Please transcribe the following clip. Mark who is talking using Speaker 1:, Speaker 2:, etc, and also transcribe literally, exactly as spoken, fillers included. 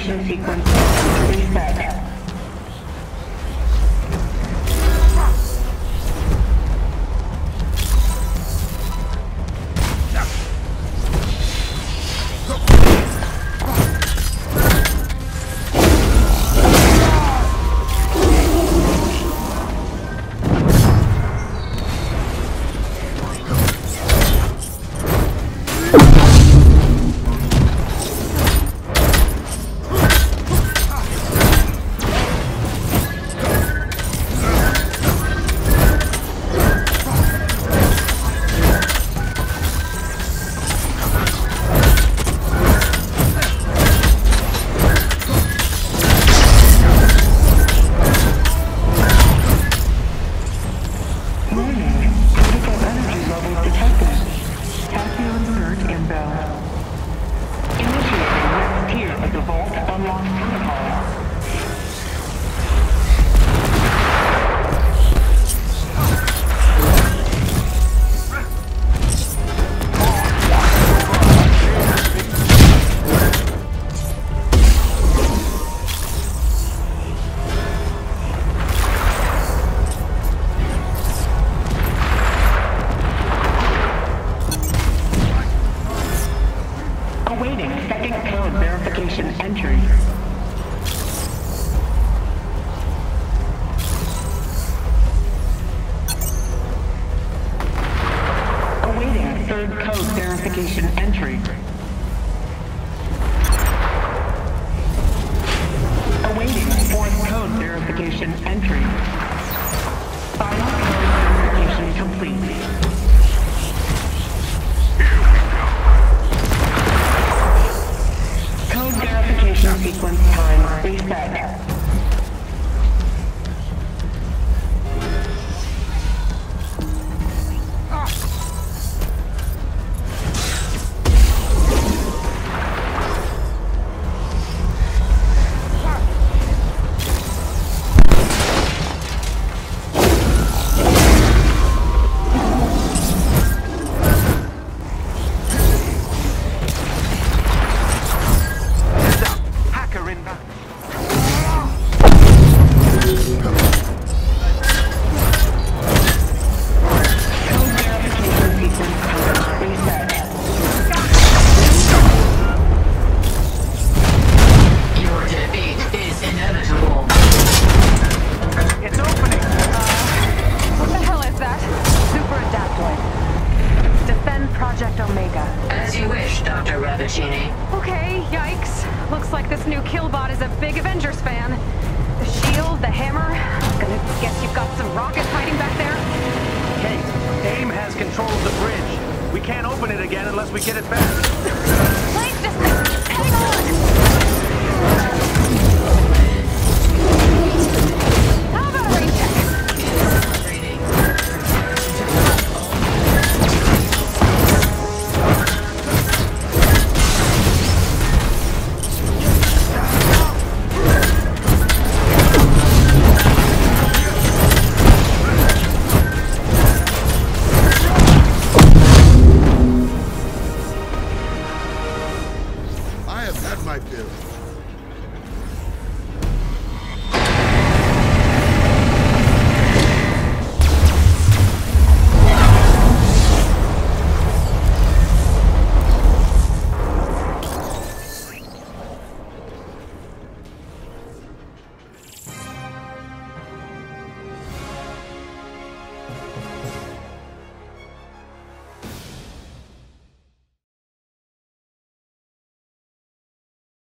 Speaker 1: verification sequence reset. Awaiting second code verification entry. Awaiting third code verification entry. Awaiting fourth code verification entry. Final code verification complete. Verification sequence time reset.
Speaker 2: Okay, yikes. Looks like this new Killbot is a big Avengers fan. The shield, the hammer. Gonna guess you've got some rockets hiding back there?
Speaker 3: Kate, AIM has control of the bridge. We can't open it again unless we get it back.
Speaker 2: Please just hang on! How about a rain check?
Speaker 4: I have had my fill.